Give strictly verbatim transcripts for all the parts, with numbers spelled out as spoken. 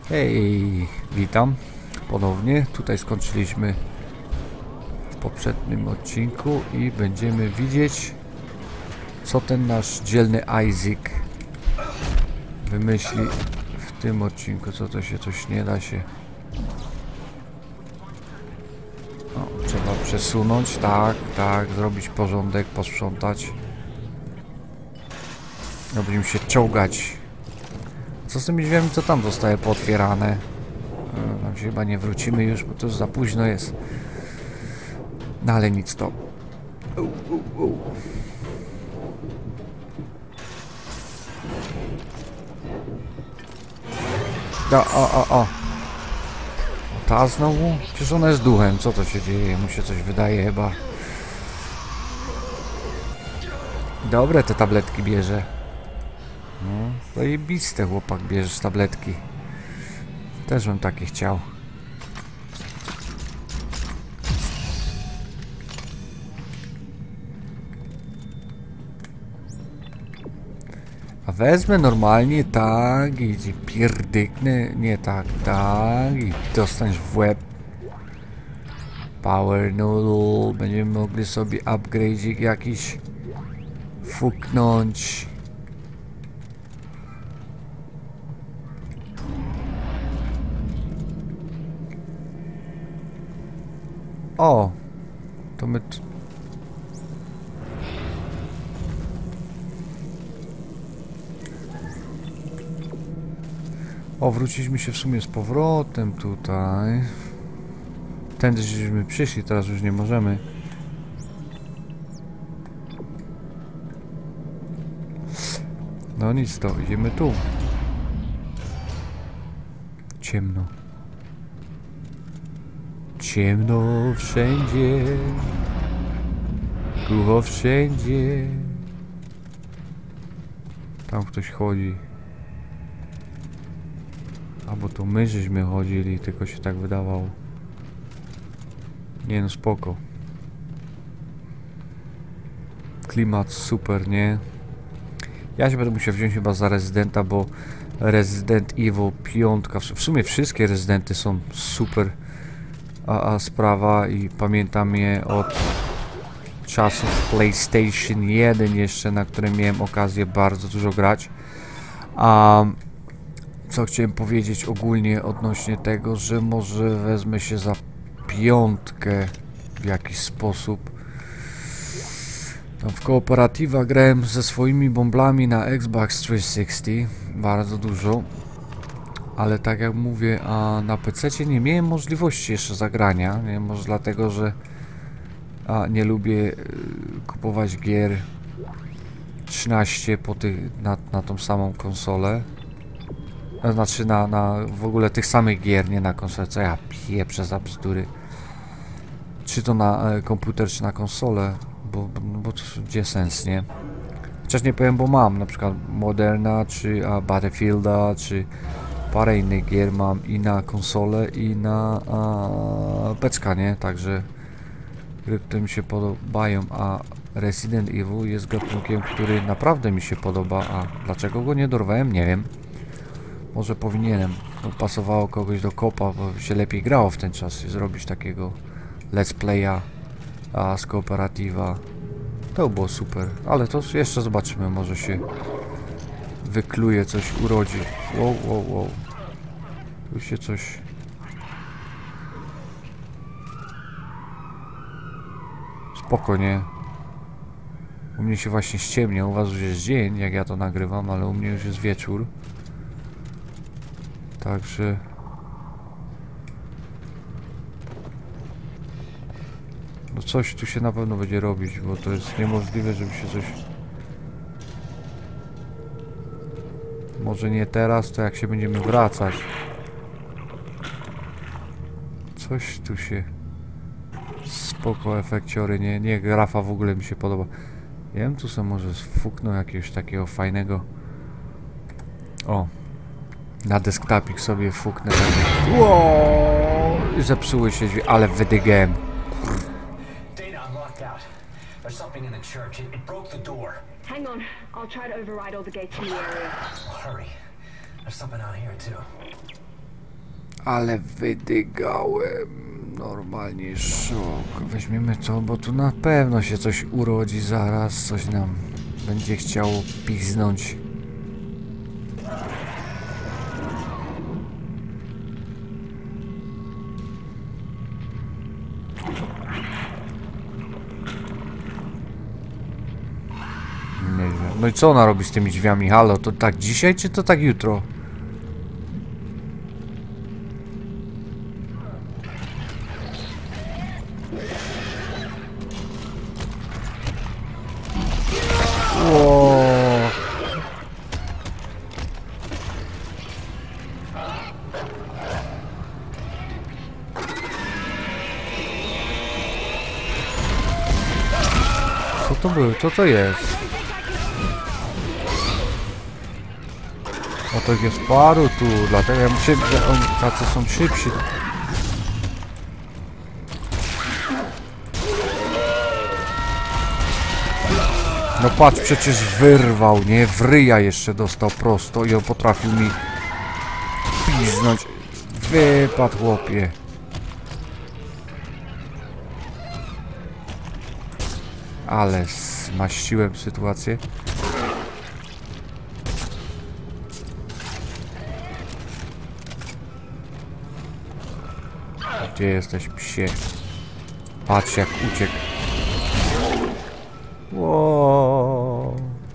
Hej, witam ponownie. Tutaj skończyliśmy w poprzednim odcinku i będziemy widzieć, co ten nasz dzielny Isaac wymyśli w tym odcinku. Co to się, coś nie da się. O, trzeba przesunąć, tak, tak, zrobić porządek, posprzątać. No, będziemy się czołgać. Co z tymi drzwiami, co tam zostaje pootwierane? No, tam się chyba nie wrócimy już, bo to już za późno jest. No ale nic to. U, u, u. No, o, o, o. Ta znowu? Przecież ona jest duchem. Co to się dzieje? Mu się coś wydaje chyba. Dobre te tabletki bierze. No, zajebiste chłopak, bierzesz tabletki. Też bym takie chciał. A wezmę normalnie tak i pierdyknę, nie tak, tak i dostaniesz w łeb. Power noodle, będziemy mogli sobie upgrade'ik jakiś fuknąć. O, to my... T o, wróciliśmy się w sumie z powrotem tutaj. Tędy żeśmy przyszli, teraz już nie możemy. No nic, to idziemy tu. Ciemno. Ciemno wszędzie, głucho wszędzie. Tam ktoś chodzi. Albo to my żeśmy chodzili, tylko się tak wydawało. Nie no, spoko. Klimat super, nie? Ja się będę musiał wziąć chyba za Residenta, bo Resident Evil pięć, w sumie wszystkie Residenty są super. A, a sprawa i pamiętam je od czasów PlayStation jeden jeszcze, na którym miałem okazję bardzo dużo grać. A co chciałem powiedzieć ogólnie odnośnie tego, że może wezmę się za piątkę w jakiś sposób. Tam w kooperatywa grałem ze swoimi bąblami na Xbox trzysta sześćdziesiąt bardzo dużo. Ale tak jak mówię, a na pececie nie miałem możliwości jeszcze zagrania, nie? Może dlatego, że a, nie lubię y, kupować gier trzynaście po tych, na, na tą samą konsolę. A, znaczy na, na w ogóle tych samych gier, nie na konsolę, co ja pieprzę za bzdury. Czy to na e, komputer, czy na konsolę, bo, bo, bo to, gdzie sens, nie? Chociaż nie powiem, bo mam na przykład Moderna, czy a, Battlefielda, czy parę innych gier mam i na konsolę, i na a, pecka, nie? Także gry, które mi się podobają, a Resident Evil jest gatunkiem, który naprawdę mi się podoba, a dlaczego go nie dorwałem, nie wiem. Może powinienem. No, pasowało kogoś do kopa, bo się lepiej grało w ten czas i zrobić takiego let's playa a, z kooperatywa. To było super, ale to jeszcze zobaczymy, może się wykluje, coś urodzi. Wow, wow, wow. Tu się coś... Spokojnie. U mnie się właśnie ściemnia, u was już jest dzień, jak ja to nagrywam, ale u mnie już jest wieczór. Także... No coś tu się na pewno będzie robić, bo to jest niemożliwe, żeby się coś... Może nie teraz, to jak się będziemy wracać. Coś tu się... Spoko, efekciory, nie, nie, grafa w ogóle mi się podoba. Ja wiem, tu sobie może sfuknął jakiegoś takiego fajnego... O! Na desktopik sobie fuknę. Wow! Zepsuły się drzwi, ale wydygałem. Hang on, I'll try to override all the gates in the area. Hurry. There's something out here too. Ale wydygałem. Normalnie szok. Weźmiemy to, bo tu na pewno się coś urodzi zaraz. Coś nam będzie chciało piznąć. Nie wiem. No i co ona robi z tymi drzwiami? Halo, to tak dzisiaj, czy to tak jutro? Wow. Co to było? Co to jest? O, to jest paru tu, dlatego ja myślę, że oni tacy są szybsi. No patrz, przecież wyrwał, nie? W ryja jeszcze dostał prosto i on potrafił mi piznąć. Wypadł, chłopie. Ale zmaściłem sytuację. Gdzie jesteś, psie? Patrz, jak uciekł. Wow.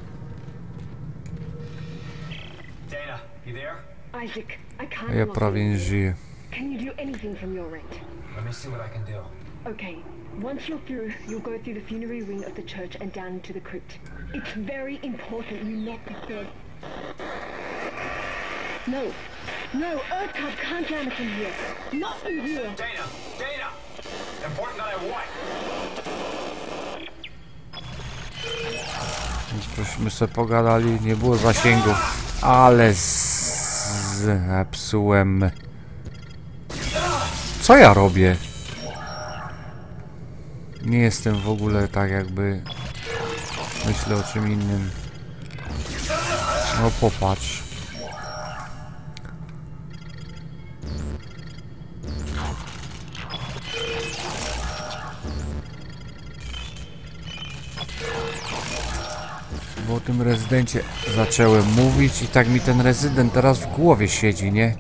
Dana, you there? Isaac, I can't. Ja prawie nie żyję. Can you do anything from your end? Let me see what I can do. Okay. Once you're through, you'll go through the funerary wing of the church and down into the crypt. It's very important you not disturb. No. No, Earthcub can't jam us in here. Not in here. Dana! Dana! Important that I what? Żeśmy sobie pogadali, nie było zasięgu. Ale zepsułem. Co ja robię? Nie jestem w ogóle tak jakby... Myślę o czym innym. No popatrz. Bo o tym rezydencie zacząłem mówić i tak mi ten rezydent teraz w głowie siedzi, nie?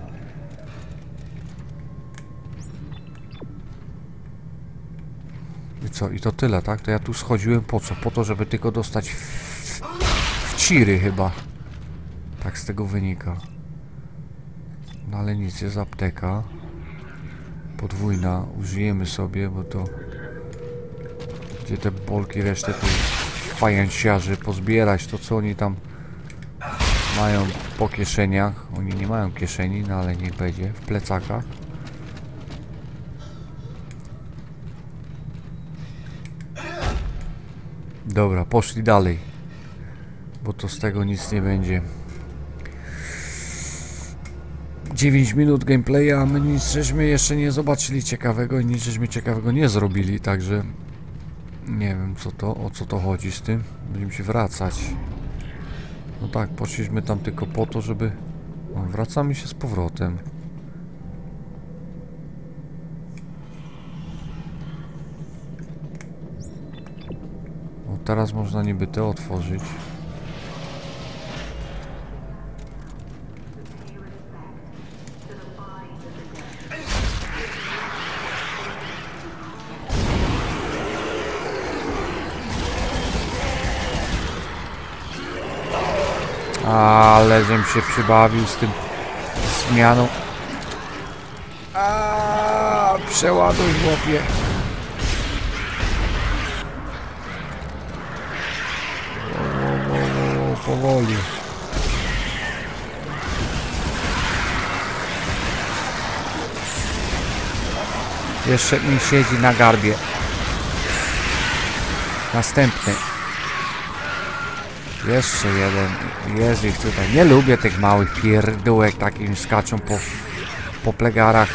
I co? I to tyle, tak? To ja tu schodziłem po co? Po to, żeby tylko dostać w, w ciry chyba. Tak z tego wynika. No ale nic, jest apteka. Podwójna. Użyjemy sobie, bo to... Gdzie te bolki, resztę tu fajanciarzy pozbierać, to co oni tam mają po kieszeniach. Oni nie mają kieszeni, no ale niech będzie. W plecakach. Dobra, poszli dalej. Bo to z tego nic nie będzie. dziewięć minut gameplaya, a my nic żeśmy jeszcze nie zobaczyli ciekawego i nic żeśmy ciekawego nie zrobili, także nie wiem co to, o co to chodzi z tym. Będziemy się wracać. No tak, poszliśmy tam tylko po to, żeby... O, wracamy się z powrotem. O, teraz można niby te otworzyć. Ale żem się przybawił z tym zmianą. A przeładuj, chłopie. O, o, o, powoli. Jeszcze mi siedzi na garbie. Następny. Jeszcze jeden. Jest ich tutaj. Nie lubię tych małych pierdółek, takim skaczą po, po plegarach.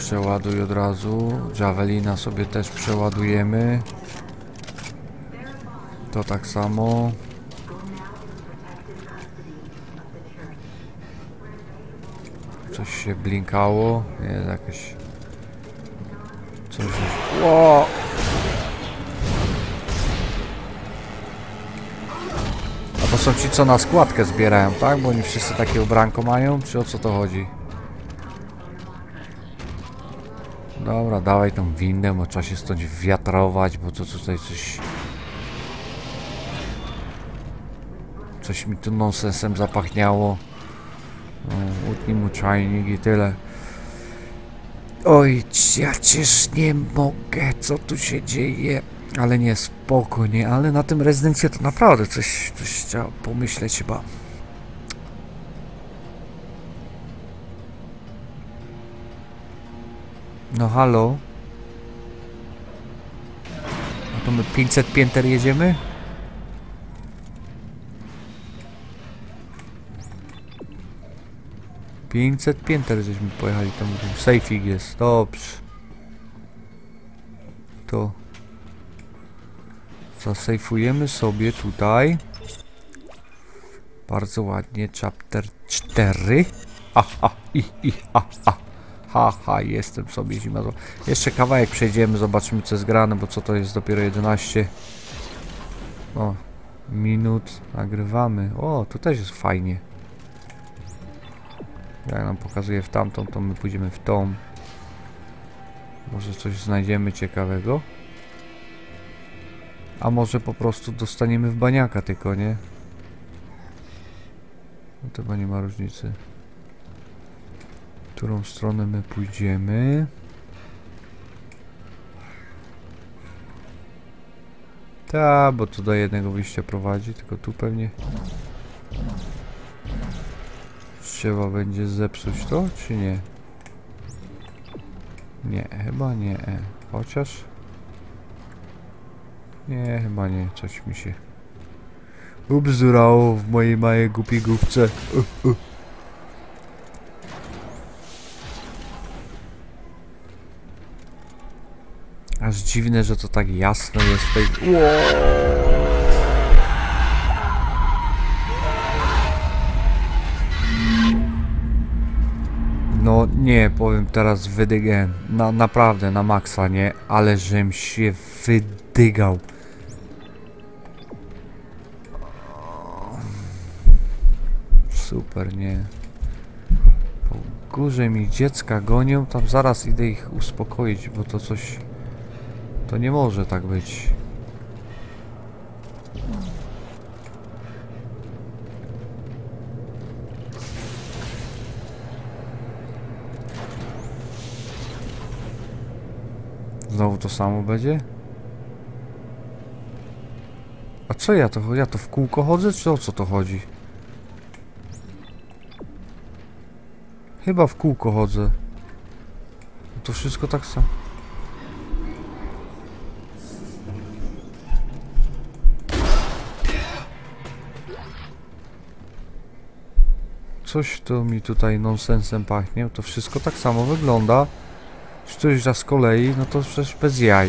przeładuj od razu. Javelina sobie też przeładujemy. To tak samo. Coś się blinkało. Jest jakieś... Coś jest... Ło! A to są ci, co na składkę zbierają, tak? Bo oni wszyscy takie ubranko mają? Czy o co to chodzi? Dobra, dawaj tą windę, bo trzeba się stąd wiatrować, bo to tutaj coś... Coś mi tu nonsensem zapachniało. No, utnij mu czajnik i tyle. Oj, ja cięż nie mogę, co tu się dzieje. Ale nie, spokojnie, ale na tym rezydencie to naprawdę coś, coś trzeba pomyśleć chyba. No halo? A to my pięćset pięter jedziemy? pięćset pięter żeśmy pojechali, tam safe'ik jest, dobrze. To zasejfujemy sobie tutaj. Bardzo ładnie, chapter cztery. Aha, i, i, ha, ha. Ha, ha, jestem sobie zima. Jeszcze kawałek przejdziemy, zobaczymy co jest grane, bo co to jest dopiero jedenaście. O, minut, nagrywamy. O, tu też jest fajnie. Jak nam pokazuje w tamtą, to my pójdziemy w tą. Może coś znajdziemy ciekawego. A może po prostu dostaniemy w baniaka tylko, nie? No to chyba nie ma różnicy. W którą stronę my pójdziemy? Ta, bo to do jednego wyjścia prowadzi, tylko tu pewnie trzeba będzie zepsuć to, czy nie? Nie, chyba nie. Chociaż... Nie, chyba nie. Coś mi się ubzdurało w mojej małej głupiej główce. Uh, uh. Aż dziwne, że to tak jasno jest w tej... No nie, powiem teraz wydygałem. Na, naprawdę, na maksa, nie? Ale żem się wydygał. Super, nie? Po górze mi dziecka gonią, tam zaraz idę ich uspokoić, bo to coś... To nie może tak być. Znowu to samo będzie? A co ja to? Ja to w kółko chodzę, czy o co to chodzi? Chyba w kółko chodzę. To wszystko tak samo. Coś to mi tutaj nonsensem pachnie. To wszystko tak samo wygląda. Któryś raz z kolei, no to przecież bez jaj.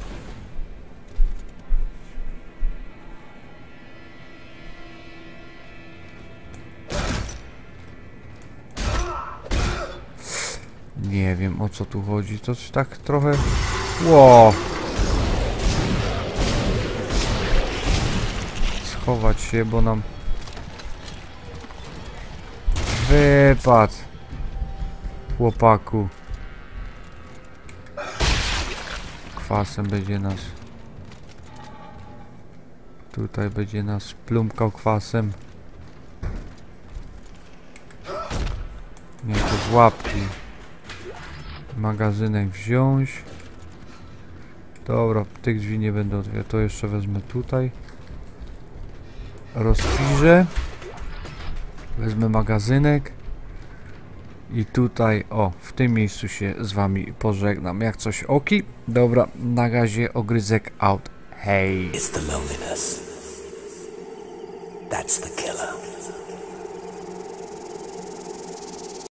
Nie wiem o co tu chodzi, to tak trochę... Ło! Schować się, bo nam... Wypadł! Chłopaku. Kwasem będzie nas... Tutaj będzie nas plumkał kwasem. Nie, to z łapki. Magazynek wziąć. Dobra, tych drzwi nie będę otwierał. To jeszcze wezmę tutaj. Rozpiszę. Wezmę magazynek. I tutaj, o, w tym miejscu się z wami pożegnam. Jak coś oki. Dobra, na razie, ogryzek out. Hej. It's the loneliness. That's the killer.